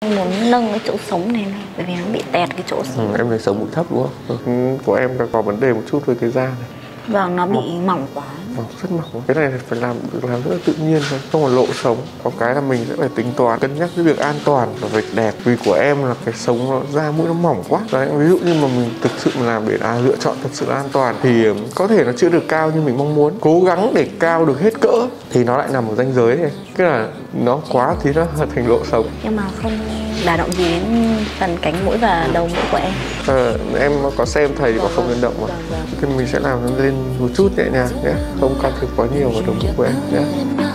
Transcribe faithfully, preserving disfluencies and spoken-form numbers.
Muốn nâng cái chỗ sống này, này bởi vì nó bị tẹt cái chỗ sống. Ừ, em thấy sống mũi thấp đúng không? Ừ, của em có vấn đề một chút với cái da này. Vâng, nó bị mỏng, mỏng quá. Mỏng, rất mỏng. Cái này phải làm làm rất là tự nhiên thôi, không có lộ sống. Có cái là mình sẽ phải tính toán, cân nhắc cái việc an toàn và việc đẹp. Vì của em là cái sống nó da mũi nó mỏng quá. Đấy, ví dụ như mà mình thực sự mà làm để à, lựa chọn thật sự an toàn thì có thể nó chưa được cao như mình mong muốn. Cố gắng để cao được hết cỡ thì nó lại nằm ở ranh giới này. Cái là nó quá thì nó thành lộ sống. Nhưng mà không đả động gì đến phần cánh mũi và đầu mũi của em. Ờ, em có xem thầy thì có không vận động mà. Vâng, vâng. Thì mình sẽ làm nó lên một chút nhẹ nhàng nhé, không can thiệp quá nhiều vào đầu mũi của em nhé.